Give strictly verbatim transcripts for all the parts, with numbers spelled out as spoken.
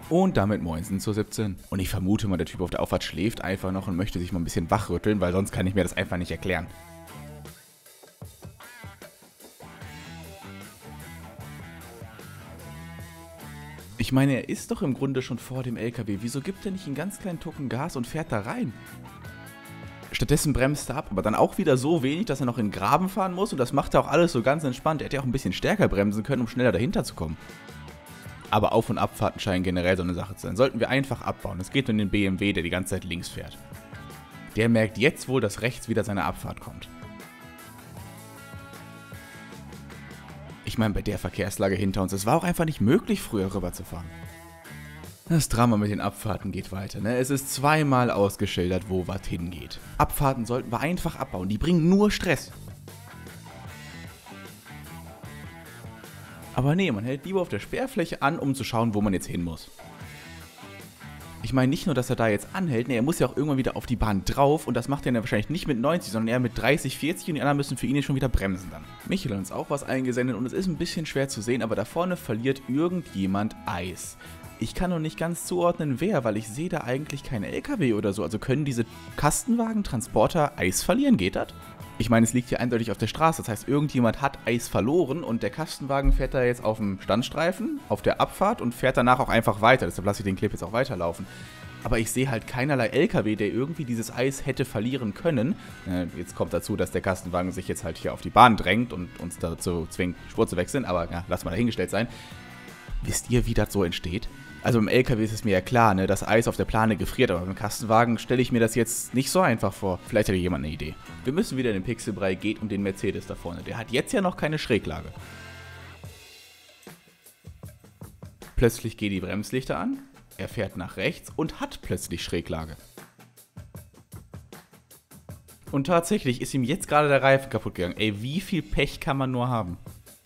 Und damit moinsen zur siebzehn. Und ich vermute mal, der Typ auf der Auffahrt schläft einfach noch und möchte sich mal ein bisschen wachrütteln, weil sonst kann ich mir das einfach nicht erklären. Ich meine, er ist doch im Grunde schon vor dem L K W. Wieso gibt er nicht einen ganz kleinen Tucken Gas und fährt da rein? Stattdessen bremst er ab, aber dann auch wieder so wenig, dass er noch in den Graben fahren muss. Und das macht er auch alles so ganz entspannt. Er hätte ja auch ein bisschen stärker bremsen können, um schneller dahinter zu kommen. Aber Auf- und Abfahrten scheinen generell so eine Sache zu sein. Sollten wir einfach abbauen. Es geht um den B M W, der die ganze Zeit links fährt. Der merkt jetzt wohl, dass rechts wieder seine Abfahrt kommt. Ich meine, bei der Verkehrslage hinter uns, es war auch einfach nicht möglich, früher rüberzufahren. Das Drama mit den Abfahrten geht weiter, ne? Es ist zweimal ausgeschildert, wo was hingeht. Abfahrten sollten wir einfach abbauen, die bringen nur Stress. Aber nee, man hält lieber auf der Sperrfläche an, um zu schauen, wo man jetzt hin muss. Ich meine nicht nur, dass er da jetzt anhält, nee, er muss ja auch irgendwann wieder auf die Bahn drauf und das macht er dann wahrscheinlich nicht mit neunzig, sondern eher mit dreißig, vierzig und die anderen müssen für ihn jetzt schon wieder bremsen dann. Michael hat uns auch was eingesendet und es ist ein bisschen schwer zu sehen, aber da vorne verliert irgendjemand Eis. Ich kann noch nicht ganz zuordnen, wer, weil ich sehe da eigentlich keine L K W oder so. Also können diese Kastenwagen-Transporter Eis verlieren? Geht das? Ich meine, es liegt hier eindeutig auf der Straße. Das heißt, irgendjemand hat Eis verloren und der Kastenwagen fährt da jetzt auf dem Standstreifen, auf der Abfahrt und fährt danach auch einfach weiter. Deshalb lasse ich den Clip jetzt auch weiterlaufen. Aber ich sehe halt keinerlei L K W, der irgendwie dieses Eis hätte verlieren können. Jetzt kommt dazu, dass der Kastenwagen sich jetzt halt hier auf die Bahn drängt und uns dazu zwingt, Spur zu wechseln. Aber ja, lass mal dahingestellt sein. Wisst ihr, wie das so entsteht? Also im L K W ist es mir ja klar, ne, dass Eis auf der Plane gefriert, aber beim Kastenwagen stelle ich mir das jetzt nicht so einfach vor. Vielleicht hat ja jemand eine Idee. Wir müssen wieder in den Pixelbrei, geht um den Mercedes da vorne. Der hat jetzt ja noch keine Schräglage. Plötzlich gehen die Bremslichter an, er fährt nach rechts und hat plötzlich Schräglage. Und tatsächlich ist ihm jetzt gerade der Reifen kaputt gegangen. Ey, wie viel Pech kann man nur haben?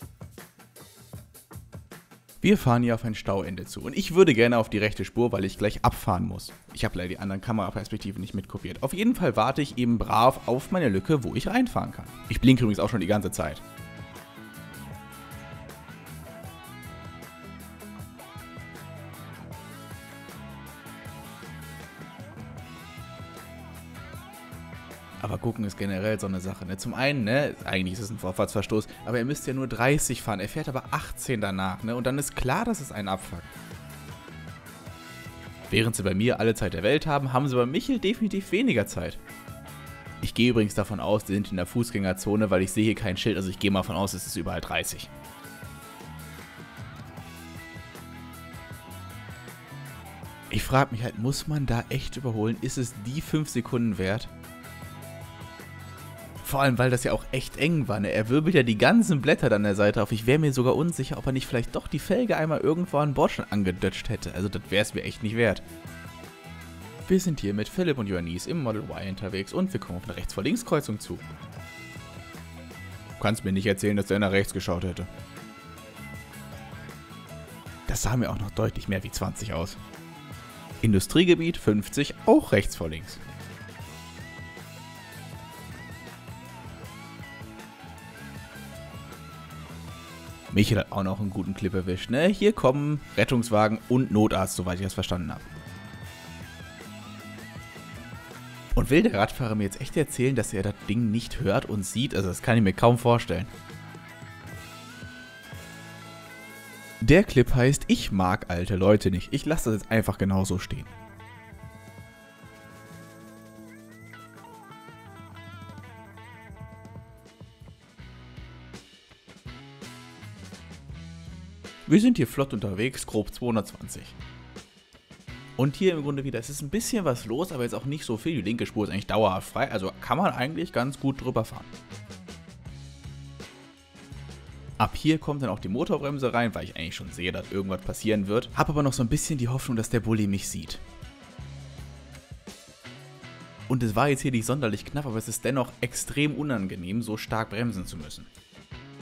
Wir fahren hier auf ein Stauende zu und ich würde gerne auf die rechte Spur, weil ich gleich abfahren muss. Ich habe leider die anderen Kameraperspektiven nicht mitkopiert. Auf jeden Fall warte ich eben brav auf meine Lücke, wo ich reinfahren kann. Ich blinke übrigens auch schon die ganze Zeit. Aber gucken ist generell so eine Sache, ne? Zum einen, ne, eigentlich ist es ein Vorfahrtsverstoß, aber er müsste ja nur dreißig fahren, er fährt aber achtzehn danach, ne? Und dann ist klar, dass es einen Abfuck. Während sie bei mir alle Zeit der Welt haben, haben sie bei Michel definitiv weniger Zeit. Ich gehe übrigens davon aus, die sind in der Fußgängerzone, weil ich sehe hier kein Schild, also ich gehe mal davon aus, es ist überall dreißig. Ich frage mich halt, muss man da echt überholen? Ist es die fünf Sekunden wert? Vor allem, weil das ja auch echt eng war, ne? Er wirbelt ja die ganzen Blätter an der Seite auf. Ich wäre mir sogar unsicher, ob er nicht vielleicht doch die Felge einmal irgendwo an Bord schon angedutscht hätte. Also das wäre es mir echt nicht wert. Wir sind hier mit Philipp und Johannes im Model Y unterwegs und wir kommen auf eine Rechts-vor-Links-Kreuzung zu. Du kannst mir nicht erzählen, dass der nach rechts geschaut hätte. Das sah mir auch noch deutlich mehr wie zwanzig aus. Industriegebiet fünfzig, auch rechts vor links. Michael hat auch noch einen guten Clip erwischt, ne? Hier kommen Rettungswagen und Notarzt, soweit ich das verstanden habe. Und will der Radfahrer mir jetzt echt erzählen, dass er das Ding nicht hört und sieht? Also das kann ich mir kaum vorstellen. Der Clip heißt, ich mag alte Leute nicht. Ich lasse das jetzt einfach genauso stehen. Wir sind hier flott unterwegs, grob zweihundertzwanzig. Und hier im Grunde wieder, es ist ein bisschen was los, aber jetzt auch nicht so viel. Die linke Spur ist eigentlich dauerhaft frei, also kann man eigentlich ganz gut drüber fahren. Ab hier kommt dann auch die Motorbremse rein, weil ich eigentlich schon sehe, dass irgendwas passieren wird. Hab aber noch so ein bisschen die Hoffnung, dass der Bulli mich sieht. Und es war jetzt hier nicht sonderlich knapp, aber es ist dennoch extrem unangenehm, so stark bremsen zu müssen.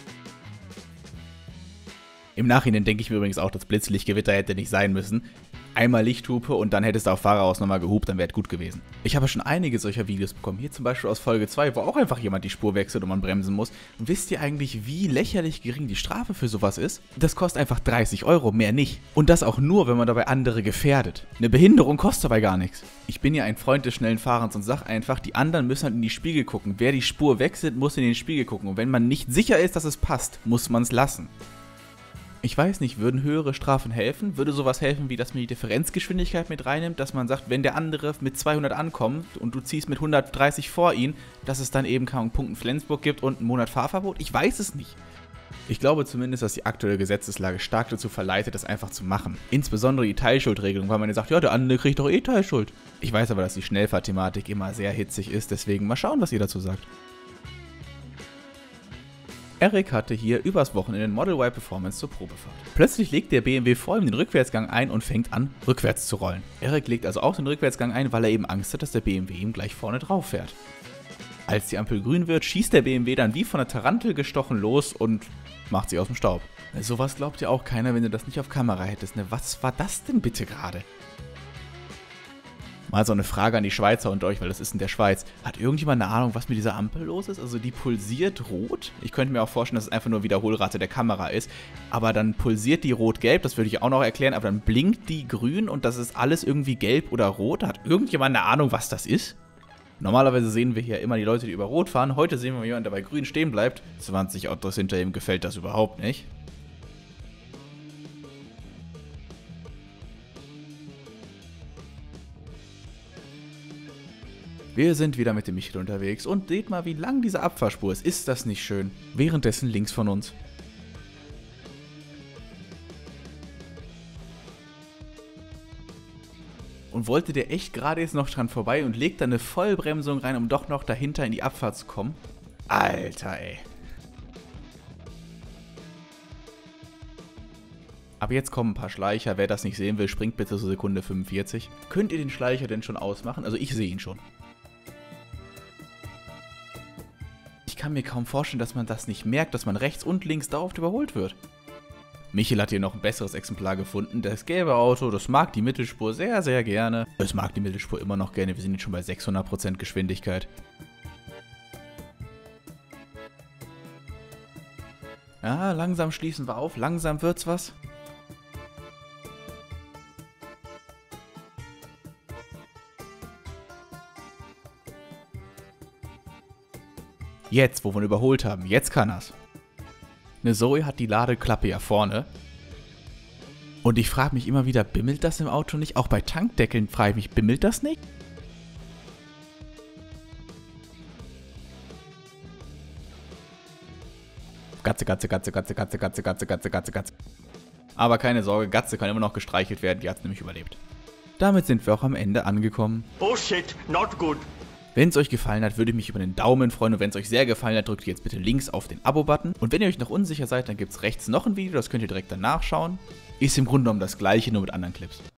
Im Nachhinein denke ich mir übrigens auch, das Blitzlichtgewitter hätte nicht sein müssen. Einmal Lichthupe und dann hättest du auf Fahrerhaus nochmal gehupt, dann wäre es gut gewesen. Ich habe schon einige solcher Videos bekommen. Hier zum Beispiel aus Folge zwei, wo auch einfach jemand die Spur wechselt und man bremsen muss. Und wisst ihr eigentlich, wie lächerlich gering die Strafe für sowas ist? Das kostet einfach dreißig Euro, mehr nicht. Und das auch nur, wenn man dabei andere gefährdet. Eine Behinderung kostet dabei gar nichts. Ich bin ja ein Freund des schnellen Fahrens und sag einfach, die anderen müssen halt in die Spiegel gucken. Wer die Spur wechselt, muss in den Spiegel gucken. Und wenn man nicht sicher ist, dass es passt, muss man es lassen. Ich weiß nicht, würden höhere Strafen helfen? Würde sowas helfen, wie dass man die Differenzgeschwindigkeit mit reinnimmt, dass man sagt, wenn der andere mit zweihundert ankommt und du ziehst mit hundertdreißig vor ihn, dass es dann eben keinen Punkt in Flensburg gibt und einen Monat Fahrverbot? Ich weiß es nicht. Ich glaube zumindest, dass die aktuelle Gesetzeslage stark dazu verleitet, das einfach zu machen. Insbesondere die Teilschuldregelung, weil man ja sagt, ja, der andere kriegt doch eh Teilschuld. Ich weiß aber, dass die Schnellfahrthematik immer sehr hitzig ist, deswegen mal schauen, was ihr dazu sagt. Eric hatte hier übers Wochenende Model Y Performance zur Probefahrt. Plötzlich legt der B M W vor ihm den Rückwärtsgang ein und fängt an, rückwärts zu rollen. Eric legt also auch den Rückwärtsgang ein, weil er eben Angst hat, dass der B M W ihm gleich vorne drauf fährt. Als die Ampel grün wird, schießt der B M W dann wie von der Tarantel gestochen los und macht sie aus dem Staub. Sowas glaubt ja auch keiner, wenn du das nicht auf Kamera hättest. Ne? Was war das denn bitte gerade? Mal so eine Frage an die Schweizer und euch, weil das ist in der Schweiz. Hat irgendjemand eine Ahnung, was mit dieser Ampel los ist? Also die pulsiert rot. Ich könnte mir auch vorstellen, dass es einfach nur Wiederholrate der Kamera ist. Aber dann pulsiert die rot-gelb, das würde ich auch noch erklären. Aber dann blinkt die grün und das ist alles irgendwie gelb oder rot. Hat irgendjemand eine Ahnung, was das ist? Normalerweise sehen wir hier immer die Leute, die über rot fahren. Heute sehen wir jemanden, der bei grün stehen bleibt. zwanzig Autos hinter ihm gefällt das überhaupt nicht. Wir sind wieder mit dem Michael unterwegs und seht mal, wie lang diese Abfahrspur ist. Ist das nicht schön? Währenddessen links von uns. Und wollte der echt gerade jetzt noch dran vorbei und legt dann eine Vollbremsung rein, um doch noch dahinter in die Abfahrt zu kommen? Alter, ey. Aber jetzt kommen ein paar Schleicher. Wer das nicht sehen will, springt bitte zur Sekunde fünfundvierzig. Könnt ihr den Schleicher denn schon ausmachen? Also ich sehe ihn schon. Ich kann mir kaum vorstellen, dass man das nicht merkt, dass man rechts und links dauerhaft überholt wird. Michael hat hier noch ein besseres Exemplar gefunden. Das gelbe Auto, das mag die Mittelspur sehr, sehr gerne. Es mag die Mittelspur immer noch gerne. Wir sind jetzt schon bei sechshundert Prozent Geschwindigkeit. Ja, langsam schließen wir auf. Langsam wird's was. Jetzt, wo wir ihn überholt haben, jetzt kann er's. Eine Zoe hat die Ladeklappe ja vorne. Und ich frage mich immer wieder, bimmelt das im Auto nicht? Auch bei Tankdeckeln frage ich mich, bimmelt das nicht? Gatze, Gatze, Gatze, Gatze, Gatze, Gatze, Gatze, Gatze, Gatze, Gatze. Aber keine Sorge, Gatze kann immer noch gestreichelt werden, die hat nämlich überlebt. Damit sind wir auch am Ende angekommen. Oh shit, not good. Wenn es euch gefallen hat, würde ich mich über den Daumen freuen und wenn es euch sehr gefallen hat, drückt jetzt bitte links auf den Abo-Button. Und wenn ihr euch noch unsicher seid, dann gibt es rechts noch ein Video, das könnt ihr direkt danach schauen. Ist im Grunde genommen das gleiche, nur mit anderen Clips.